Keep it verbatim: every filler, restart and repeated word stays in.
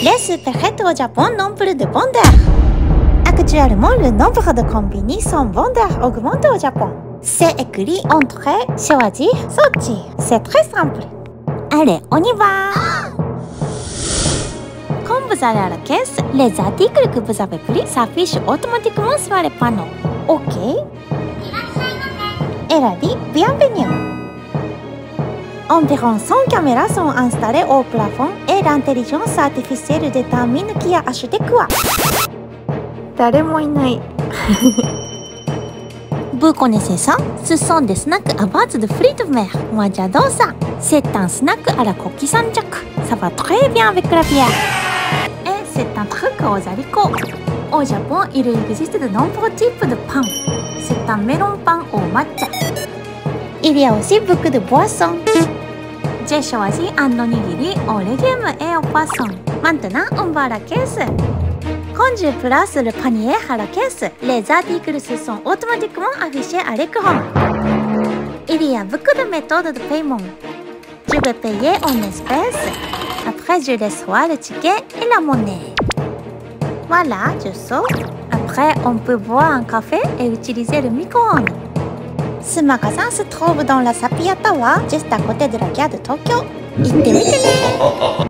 Les supermarchés au Japon nombre de vendeurs. Actuellement, le nombre de combini sont vendeurs augmente au Japon. C'est écrit entrée, choisir, sortir. C'est très simple. Allez, on y va. Quand vous allez à la caisse, les articles que vous avez pris s'affichent automatiquement sur les panneaux. OK. Erabi, bienvenue. Environ cent caméras sont installées au plafond et l'intelligence artificielle détermine qui a acheté quoi. 誰もいない。Vous connaissez ça? Ce sont des snacks à base de fruits de mer. Moi j'adore ça. C'est un snack à la coquille Saint-Jacques. Ça va très bien avec la bière. Et c'est un truc aux haricots. Au Japon, il existe de nombreux types de pain. C'est un melon pain au matcha. Il y a aussi beaucoup de boissons. J'ai choisi un onigiri aux légumes et aux poissons. Maintenant, on va à la caisse. Quand je place le panier à la caisse, les articles se sont automatiquement affichés à l'écran. Il y a beaucoup de méthodes de paiement. Je vais payer en espèces. Après, je reçois le ticket et la monnaie. Voilà, je sors. Après, on peut boire un café et utiliser le micro-ondes. Ce magasin se trouve dans la Sapia Tower, juste à côté de la gare de Tokyo. 行ってみてね